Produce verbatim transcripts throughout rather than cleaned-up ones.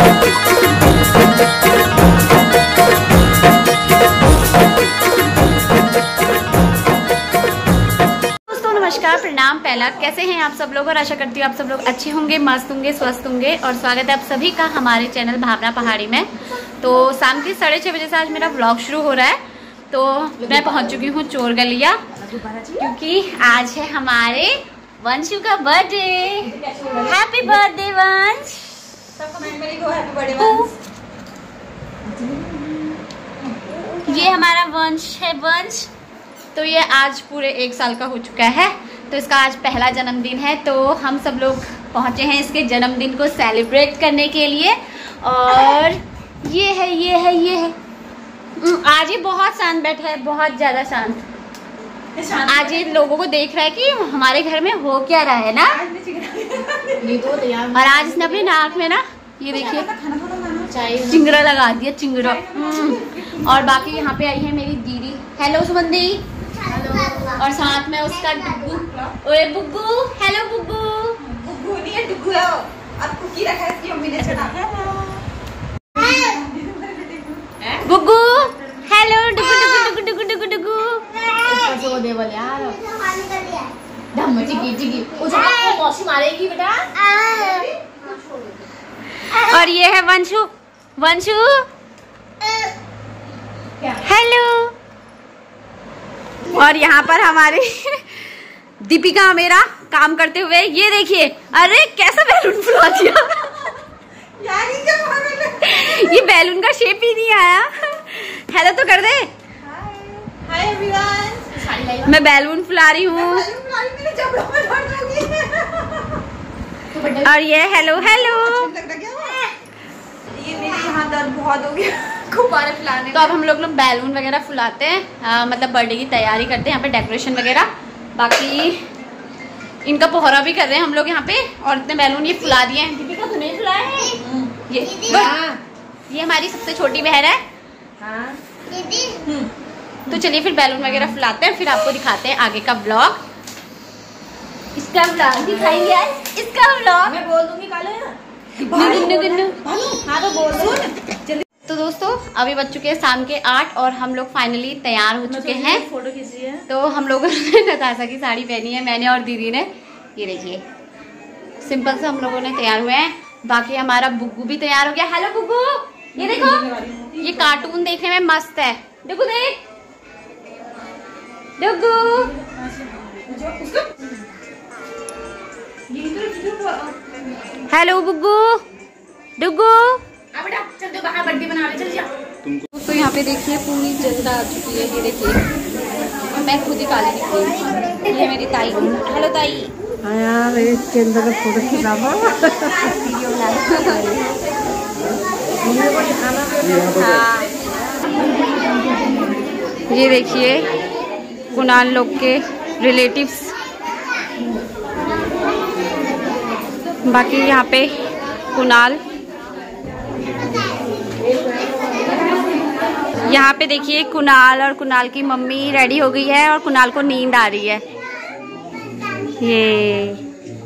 नमस्कार, प्रणाम, पहला कैसे हैं आप सब लोग और आशा करती हूँ आप सब लोग अच्छे होंगे, मस्त होंगे, स्वस्थ होंगे। और स्वागत है आप सभी का हमारे चैनल भावना पहाड़ी में। तो शाम के साढ़े छः बजे से आज मेरा व्लॉग शुरू हो रहा है। तो मैं पहुँच चुकी हूँ चोर गलिया, क्योंकि आज है हमारे वंशु का बर्थडे। हैप्पी बर्थडे वंश। ये हमारा वंश है, वंश। तो ये आज पूरे एक साल का हो चुका है, तो इसका आज पहला जन्मदिन है। तो हम सब लोग पहुंचे हैं इसके जन्मदिन को सेलिब्रेट करने के लिए। और ये है ये है ये है आज ये बहुत शांत बैठा है, बहुत ज़्यादा शांत। आज ये लोगों को देख रहा है कि हमारे घर में हो क्या रहा है ना। और आज इसने अपनी नाक में ना ये देखिए चिंगरा लगा दिया, चिंगरा। और बाकी यहाँ पे आई है मेरी दीदी। हेलो सुमंदी। और साथ में उसका डुग्गू। ओए बुग्गू। हेलो बुग्गू। बुग्गू नहीं है, डुग्गू है। अब कुकी रखा है इसकी मम्मी ने चढ़ा। बुग्गू। हेलो डुग्गू डुग्गू डुग्गू डुग्गू डुग्गू। जो दे बोले यार। धम्म चिकी चिकी। उसे आपको मौसी मारेगी बेटा। और ये है वंशु। वंशु। हेलो। और यहाँ पर हमारी दीपिका मेरा काम करते हुए, ये देखिए, अरे कैसा बैलून फुला दिया। ये बैलून का शेप ही नहीं आया। हेलो तो कर दे। Hi everyone. मैं बैलून फुला रही हूँ। और ये हेलो हेलो। ये मेरे यहाँ दर्द बहुत हो गया गुब्बारे फुलाने। तो अब हम लोग लोग बैलून वगैरह फुलाते हैं, आ, मतलब बर्थडे की तैयारी करते हैं यहाँ पे, डेकोरेशन वगैरह। बाकी इनका पोहरा भी कर रहे हैं हम लोग यहाँ पे। और इतने बैलून ये फुला दिए हैं। दीपिका तूने फुलाए हैं? ये ये हमारी सबसे छोटी बहन है। हाँ। तो चलिए फिर बैलून वगैरह फुलाते हैं, फिर आपको दिखाते हैं आगे का ब्लॉग। इसका ब्लॉग दिखाएंगे आज। इसका ब्लॉग मैं बोल दूंगी हाँ तो बोल दो। तो दोस्तों अभी बज चुके हैं शाम के आठ और हम लोग फाइनली तैयार हो चुके हैं। फोटो खींची है। तो हम लोगों ने नताशा की साड़ी पहनी है, मैंने और दीदी ने। ये देखिए सिंपल से हम लोगों ने तैयार हुए हैं। बाकी हमारा बुग्गू भी तैयार हो गया। हेलो बुग्गू। ये देखो, ये कार्टून देखने में मस्त है। डुग्गू देख, डुग्गू। हेलो बुग्गू, डुग्गू। तो यहाँ पे देखिए पूरी जनता आ चुकी है। ये देखिए, और मैं खुद ही काली दिख रही हूँ। ये मेरी ताई। हेलो ताई। हाँ यार, इसके अंदर फोटो खिंचावा। हाँ, ये देखिए कुणाल लोग के रिलेटिव्स। बाकी यहाँ पे कुणाल, यहाँ पे देखिए कुणाल और कुणाल की मम्मी रेडी हो गई है और कुणाल को नींद आ रही है। ये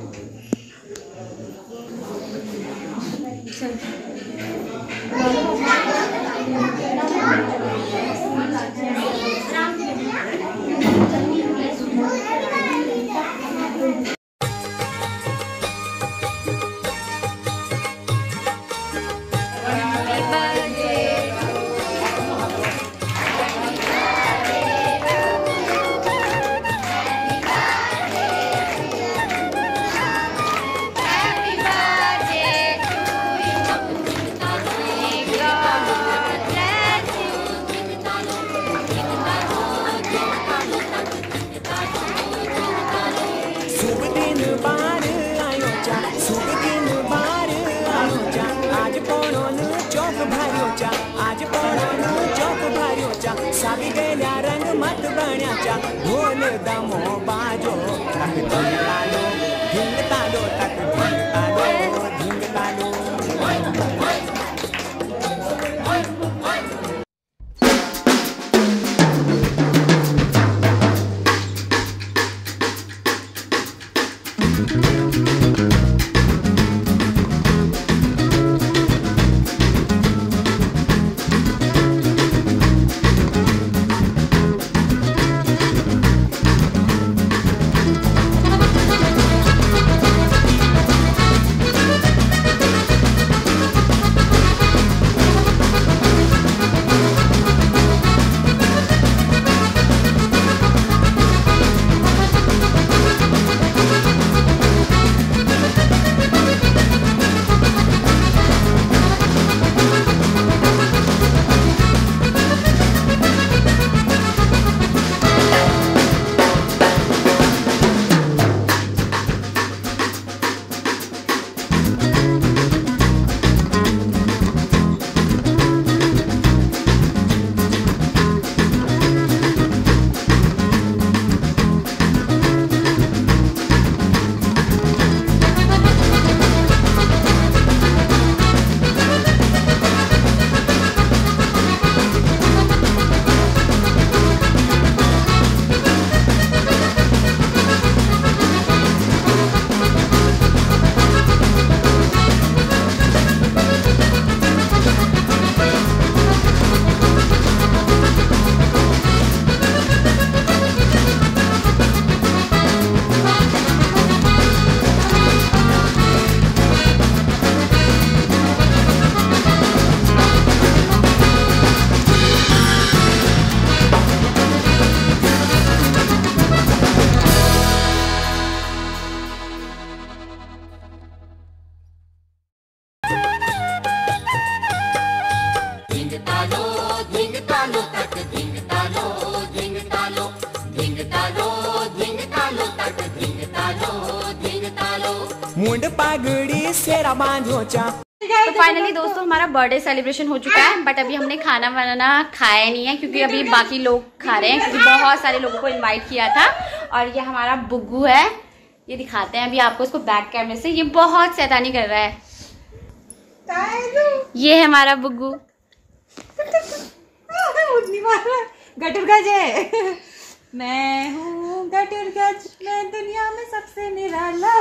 ढोल दमो बाजो तक ढोल तालो ढिंग तालो तक ढिंग तालो ढिंग तालो। मुंड पागड़ी सेरा बांधो चा। तो फाइनली दोस्तों हमारा बर्थडे सेलिब्रेशन हो चुका है, बट अभी हमने खाना वाना खाया नहीं है क्योंकि अभी बाकी लोग खा रहे हैं, क्योंकि बहुत सारे लोगों को इनवाइट किया था। और ये हमारा बुग्गू है, ये दिखाते हैं अभी आपको इसको बैक कैमरे से। ये बहुत शैतानी कर रहा है। ये है हमारा बुग्गू। गटुरगज है। मैं हूँ गटुरगज, मैं दुनिया में सबसे निराला।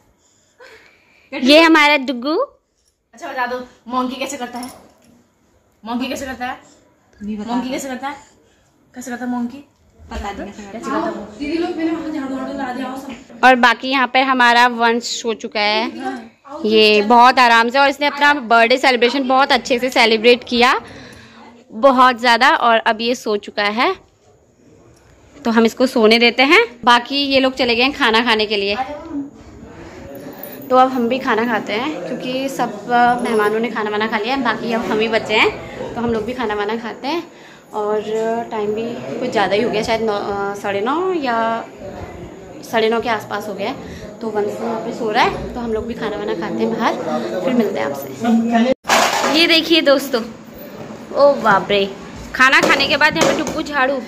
ये हमारा दुग्गू। अच्छा बता दो, मोंकी कैसे करता है? मोंकी कैसे करता है? मोंकी कैसे करता है? कैसे करता है मोंकी? बता दो कैसे करता है? दीदी लोग मैंने वहां झाड़ू झाड़ू ला दिया सब। और बाकी यहाँ पर हमारा वंश सो चुका है, ये बहुत आराम से, और इसने अपना बर्थडे सेलिब्रेशन बहुत अच्छे से सेलिब्रेट किया, बहुत ज़्यादा। और अब ये सो चुका है, तो हम इसको सोने देते हैं। बाकी ये लोग चले गए हैं खाना खाने के लिए, तो अब हम भी खाना खाते हैं क्योंकि सब मेहमानों ने खाना वाना खा लिया है। बाकी अब हम ही बचे हैं, तो हम लोग भी खाना वाना खाते हैं। और टाइम भी कुछ ज़्यादा ही हो गया, शायद नौ साढ़े नौ या साढ़े नौ के आसपास हो गया है। तो वंश यहाँ पे सो रहा है, तो हम लोग भी खाना वाना खाते हैं बाहर, फिर मिलते हैं आपसे। ये देखिए दोस्तों, ओ बाप रे, खाना खाने के बाद यहाँ पे टुप्पू झाड़ू।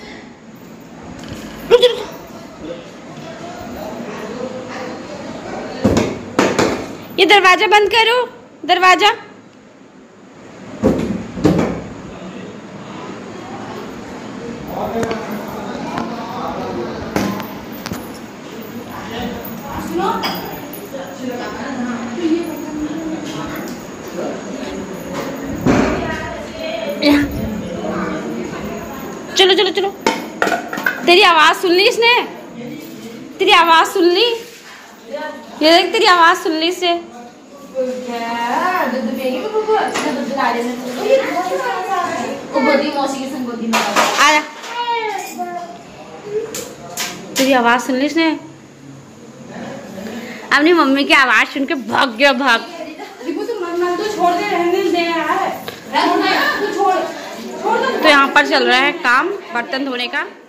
ये दरवाजा बंद करो, दरवाजा। चलो चलो चलो, तेरी आवाज सुन ली इसने, तेरी आवाज सुन ली, ये देख तेरी आवाज सुन ली इससे। आजा, तेरी आवाज सुन ली इसने, अपनी मम्मी की आवाज सुन के भाग गया, भाग। तो यहाँ पर चल रहा है काम बर्तन धोने का।